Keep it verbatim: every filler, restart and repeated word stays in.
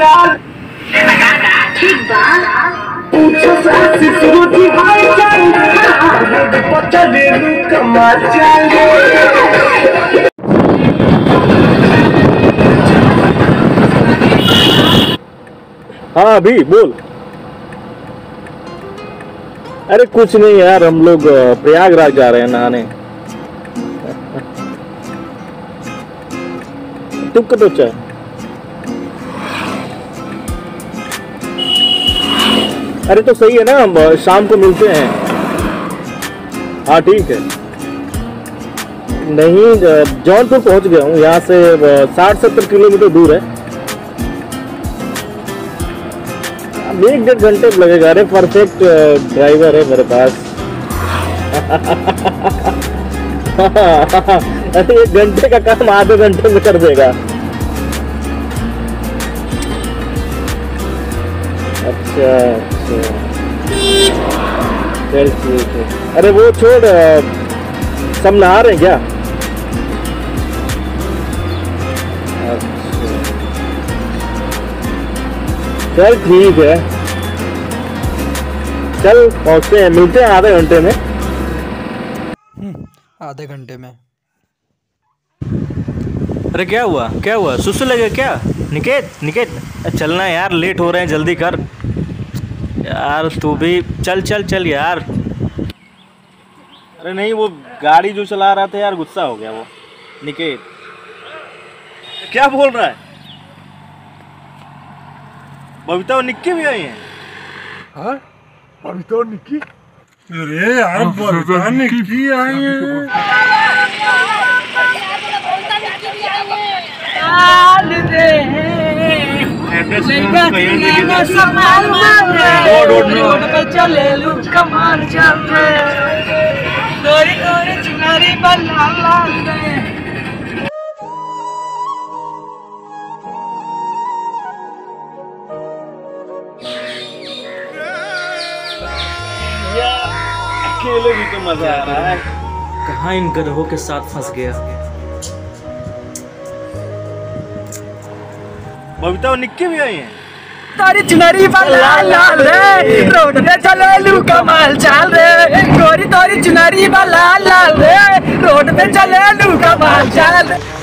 चाल ठीक बा पूछो सासी सूती हाल चाल पता ले लू कमाल चाल। हाँ अभी बोल। अरे कुछ नहीं यार, हम लोग प्रयागराज जा रहे हैं नहाने। तुम कब बच्चा? अरे तो सही है ना, हम शाम को मिलते हैं। हाँ ठीक है। नहीं जौनपुर पहुंच गया हूँ, यहाँ से साठ सत्तर किलोमीटर दूर है। एक डेढ़ घंटे लगेगा। अरे परफेक्ट ड्राइवर है मेरे पास। अरे एक घंटे का काम आधे घंटे में कर देगा। अच्छा अच्छा चल ठीक है। अरे वो छोड़, सब नहा रहे हैं क्या? अच्छा चल ठीक है, चल पहुंचते हैं, मिलते हैं आधे घंटे में। आधे घंटे में? अरे क्या हुआ क्या हुआ, सुसु लगे क्या? निकेत निकेत चलना यार, लेट हो रहे हैं, जल्दी कर यार। तू भी चल चल चल यार। अरे नहीं, वो गाड़ी जो चला रहा था यार, गुस्सा हो गया वो निकेत। क्या बोल रहा है? बबीता और निक्की भी आई हैं? हाँ बबीता और निक्की? अरे यार बबीता निक्की आई हैं। रोड पे चले लू कमाल चल रे, गोरी गोरी चुनरी बल्ला लाल रे। अकेले भी तो मजा आ रहा है। कहाँ इन गधों के साथ फंस गया। बबीता और निक्की भी आई हैं? तारी चुनरी बल्ला लाल रे, रोड पे चले लू कमाल चाल रे, गोरी तोरी चुनरी बल्ला लाल रे, रोड पे चले लू कमाल चाल रे।